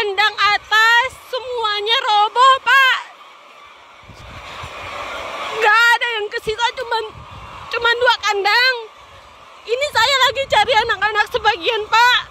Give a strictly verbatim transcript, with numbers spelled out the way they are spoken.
kandang atas semuanya roboh, Pak. Nggak ada yang kesisa, cuman cuman dua kandang. Ini saya lagi cari anak-anak sebagian, Pak.